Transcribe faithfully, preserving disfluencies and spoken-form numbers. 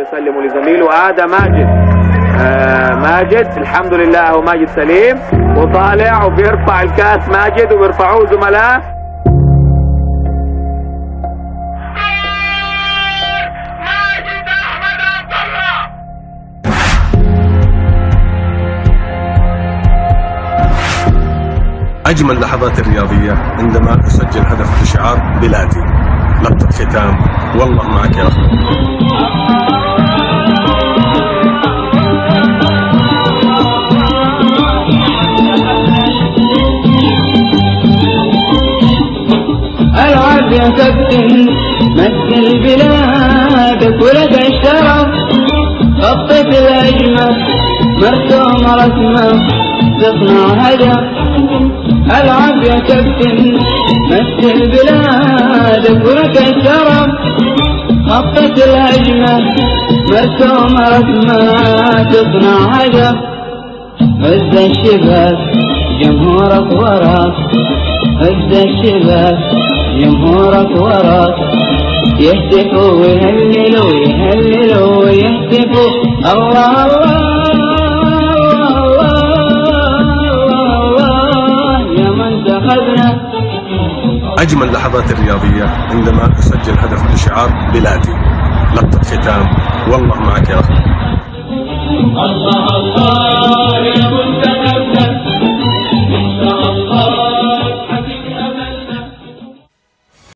يسلموا لزميله. هذا ماجد آه ماجد الحمد لله، هو ماجد سليم وطالع وبيرفع الكاس ماجد وبيرفعوه زملائه. أجمل لحظات الرياضية عندما أسجل هدف بشعار بلادي. لقطة ختام، والله معك يا أخي. العب يا كابتن مثل بلادك ولك الشرف، خطة الأجمل مرسوم رسمة تصنع هدف. العب يا كابتن مثل بلادك ولك الشرف، خطة الهجمة مرسوم رسمة تصنع هدف. هز الشباك جمهورك وراك، هز الشباك جمهورك وراك، يهتفوا ويهللوا يهللوا ويهتفوا الله الله. أجمل لحظات الرياضية عندما أسجل هدف بشعار بلادي. لقطة ختام، والله معك يا أخي. الله الله.